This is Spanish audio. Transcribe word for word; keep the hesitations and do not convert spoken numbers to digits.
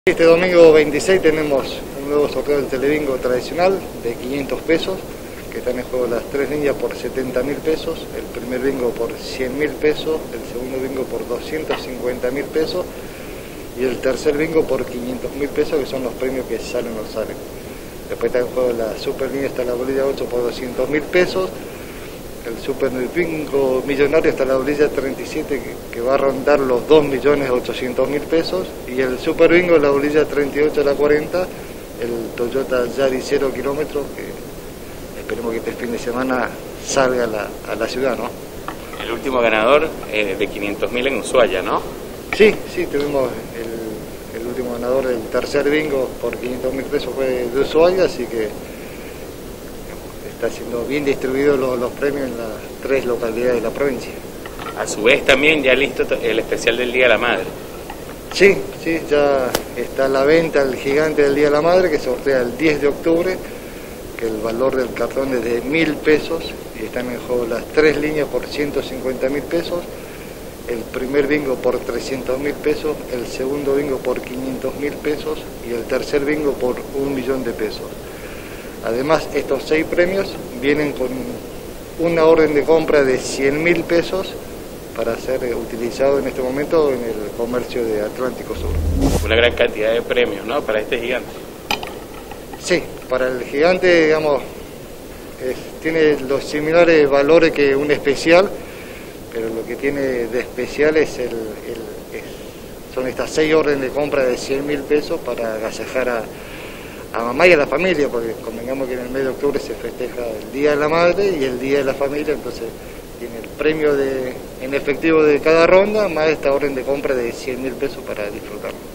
Este domingo veintiséis tenemos un nuevo sorteo del Telebingo tradicional de quinientos pesos, que están en juego las tres líneas por setenta mil pesos, el primer bingo por cien mil pesos, el segundo bingo por doscientos cincuenta mil pesos y el tercer bingo por quinientos mil pesos, que son los premios que salen o salen. Después está en juego la super línea, está la bolilla ocho por doscientos mil pesos, el super bingo millonario está la bolilla treinta y siete que, que va a rondar los dos millones ochocientos mil pesos, y el super bingo la bolilla treinta y ocho a la cuarenta, el Toyota Yaris cero kilómetros, que esperemos que este fin de semana salga a la, a la ciudad, ¿no? El último ganador eh, de quinientos mil en Ushuaia, ¿no? Sí, sí, tuvimos el, el último ganador del tercer bingo por quinientos mil pesos fue de Ushuaia, así que está siendo bien distribuidos los, los premios en las tres localidades de la provincia. A su vez también ya listo el especial del Día de la Madre. Sí, sí, ya está a la venta el gigante del Día de la Madre, que sortea el diez de octubre, que el valor del cartón es de mil pesos, y están en juego las tres líneas por ciento cincuenta mil pesos, el primer bingo por trescientos mil pesos, el segundo bingo por quinientos mil pesos y el tercer bingo por un millón de pesos. Además, estos seis premios vienen con una orden de compra de cien mil pesos para ser utilizado en este momento en el comercio de Atlántico Sur. Una gran cantidad de premios, ¿no?, para este gigante. Sí, para el gigante, digamos, es, tiene los similares valores que un especial, pero lo que tiene de especial es el, el es, son estas seis órdenes de compra de cien mil pesos para agasajar a a mamá y a la familia, porque convengamos que en el mes de octubre se festeja el Día de la Madre y el Día de la Familia, entonces tiene el premio de, en efectivo de cada ronda, más esta orden de compra de cien mil pesos para disfrutarlo.